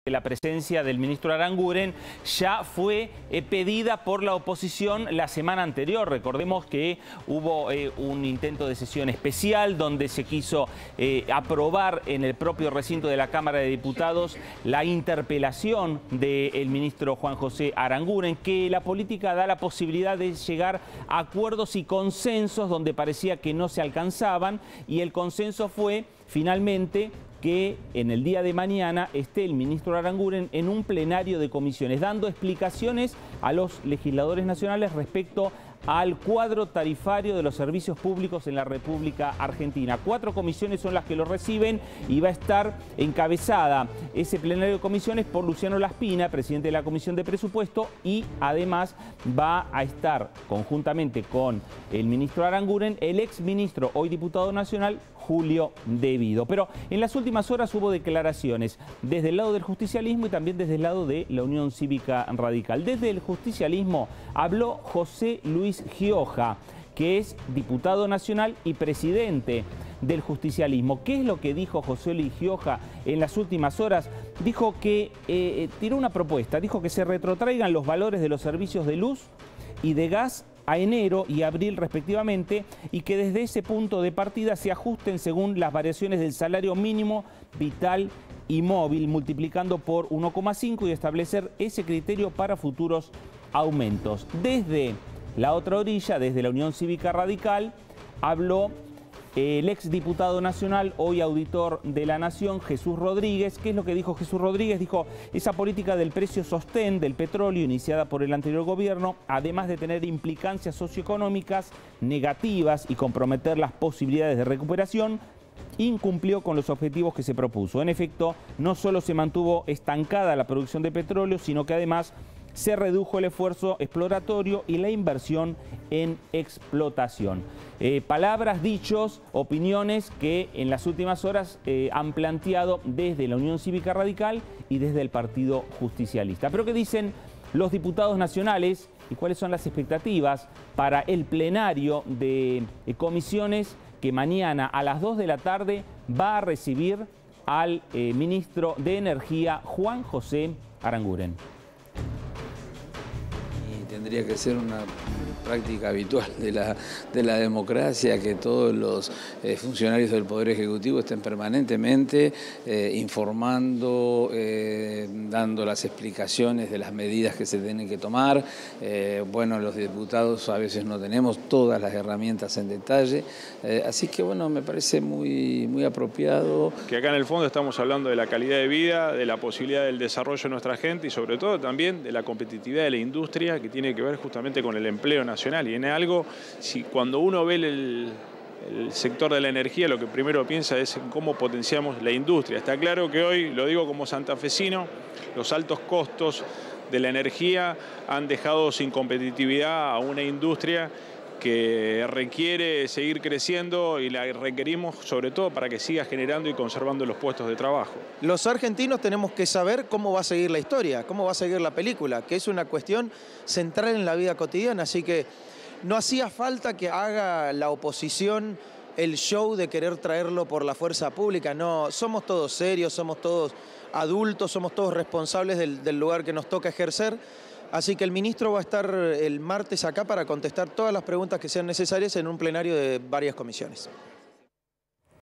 La presencia del ministro Aranguren ya fue pedida por la oposición la semana anterior. Recordemos que hubo un intento de sesión especial donde se quiso aprobar en el propio recinto de la Cámara de Diputados la interpelación del ministro Juan José Aranguren, que la política da la posibilidad de llegar a acuerdos y consensos donde parecía que no se alcanzaban, y el consenso fue finalmente que en el día de mañana esté el ministro Aranguren en un plenario de comisiones, dando explicaciones a los legisladores nacionales respecto al cuadro tarifario de los servicios públicos en la República Argentina. 4 comisiones son las que lo reciben y va a estar encabezada ese plenario de comisiones por Luciano Laspina, presidente de la Comisión de Presupuesto, y además va a estar conjuntamente con el ministro Aranguren el exministro, hoy diputado nacional, Julio De Vido. Pero en las últimas horas hubo declaraciones desde el lado del justicialismo y también desde el lado de la Unión Cívica Radical. Desde el justicialismo habló José Luis Gioja, que es diputado nacional y presidente del justicialismo. ¿Qué es lo que dijo José Luis Gioja en las últimas horas? Dijo que tiró una propuesta, dijo que se retrotraigan los valores de los servicios de luz y de gas a enero y abril respectivamente, y que desde ese punto de partida se ajusten según las variaciones del salario mínimo vital y móvil, multiplicando por 1,5 y establecer ese criterio para futuros aumentos. Desde la otra orilla, desde la Unión Cívica Radical, habló el exdiputado nacional, hoy auditor de la Nación, Jesús Rodríguez. ¿Qué es lo que dijo Jesús Rodríguez? Dijo: esa política del precio sostén del petróleo iniciada por el anterior gobierno, además de tener implicancias socioeconómicas negativas y comprometer las posibilidades de recuperación, incumplió con los objetivos que se propuso. En efecto, no solo se mantuvo estancada la producción de petróleo, sino que además se redujo el esfuerzo exploratorio y la inversión en explotación. Palabras, dichos, opiniones que en las últimas horas han planteado desde la Unión Cívica Radical y desde el Partido Justicialista. Pero ¿qué dicen los diputados nacionales y cuáles son las expectativas para el plenario de comisiones que mañana a las 2 de la tarde va a recibir al ministro de Energía, Juan José Aranguren? Tendría que ser una práctica habitual de la democracia, que todos los funcionarios del Poder Ejecutivo estén permanentemente informando, dando las explicaciones de las medidas que se tienen que tomar. Bueno, los diputados a veces no tenemos todas las herramientas en detalle, así que bueno, me parece muy apropiado. Que acá en el fondo estamos hablando de la calidad de vida, de la posibilidad del desarrollo de nuestra gente y sobre todo también de la competitividad de la industria, que tiene que ver justamente con el empleo nacional. Y en algo, si cuando uno ve el sector de la energía, lo que primero piensa es en cómo potenciamos la industria. Está claro que hoy, lo digo como santafesino, los altos costos de la energía han dejado sin competitividad a una industria que requiere seguir creciendo, y la requerimos sobre todo para que siga generando y conservando los puestos de trabajo. Los argentinos tenemos que saber cómo va a seguir la historia, cómo va a seguir la película, que es una cuestión central en la vida cotidiana, así que no hacía falta que haga la oposición el show de querer traerlo por la fuerza pública. No, somos todos serios, somos todos adultos, somos todos responsables del lugar que nos toca ejercer. Así que el ministro va a estar el martes acá para contestar todas las preguntas que sean necesarias en un plenario de varias comisiones.